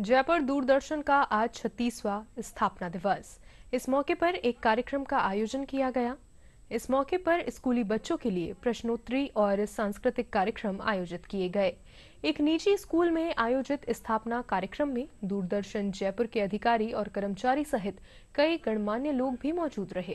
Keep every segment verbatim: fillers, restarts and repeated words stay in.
जयपुर दूरदर्शन का आज छत्तीसवां स्थापना दिवस। इस मौके पर एक कार्यक्रम का आयोजन किया गया। इस मौके पर स्कूली बच्चों के लिए प्रश्नोत्तरी और सांस्कृतिक कार्यक्रम आयोजित किए गए। एक निजी स्कूल में आयोजित स्थापना कार्यक्रम में दूरदर्शन जयपुर के अधिकारी और कर्मचारी सहित कई गणमान्य लोग भी मौजूद रहे।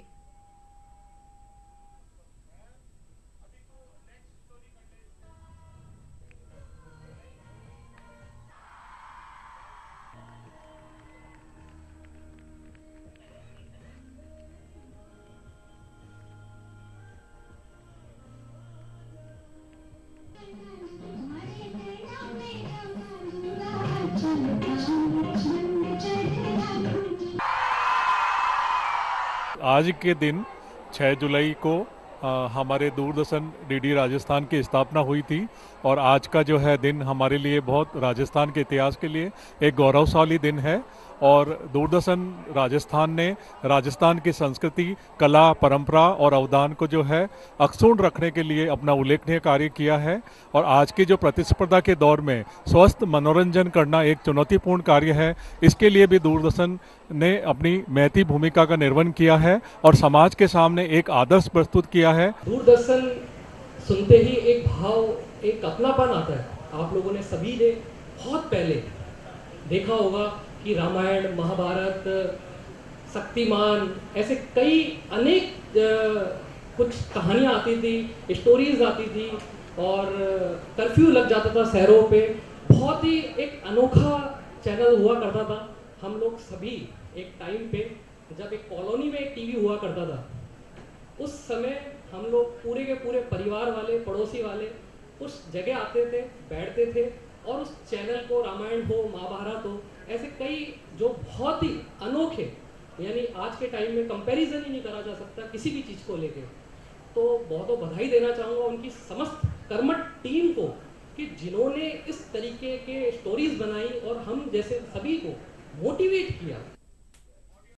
आज के दिन छह जुलाई को आ, हमारे दूरदर्शन डीडी राजस्थान की स्थापना हुई थी और आज का जो है दिन हमारे लिए बहुत राजस्थान के इतिहास के लिए एक गौरवशाली दिन है। और दूरदर्शन राजस्थान ने राजस्थान की संस्कृति, कला, परंपरा और अवदान को जो है अक्षुण्ण रखने के लिए अपना उल्लेखनीय कार्य किया है। और आज के जो प्रतिस्पर्धा के दौर में स्वस्थ मनोरंजन करना एक चुनौतीपूर्ण कार्य है। इसके लिए भी दूरदर्शन ने अपनी महती भूमिका का निर्वहन किया है और समाज के सामने एक आदर्श प्रस्तुत किया है। दूरदर्शन सुनते ही एक भाव, एक अपनापन आता है। आप लोगों ने सभी ने बहुत पहले देखा होगा कि रामायण, महाभारत, शक्तिमान, ऐसे कई अनेक कुछ कहानियाँ आती थी, स्टोरीज आती थी और कर्फ्यू लग जाता था शहरों पे। बहुत ही एक अनोखा चैनल हुआ करता था। हम लोग सभी एक टाइम पे जब एक कॉलोनी में एक टीवी हुआ करता था, उस समय हम लोग पूरे के पूरे परिवार वाले, पड़ोसी वाले उस जगह आते थे, बैठते थे और उस चैनल को, रामायण हो, महाभारत हो, ऐसे कई जो बहुत ही अनोखे, यानी आज के टाइम में कंपैरिजन ही नहीं करा जा सकता किसी भी चीज़ को लेके। तो बहुत बहुत बधाई देना चाहूँगा उनकी समस्त कर्मठ टीम को कि जिन्होंने इस तरीके के स्टोरीज बनाई और हम जैसे सभी को मोटिवेट किया।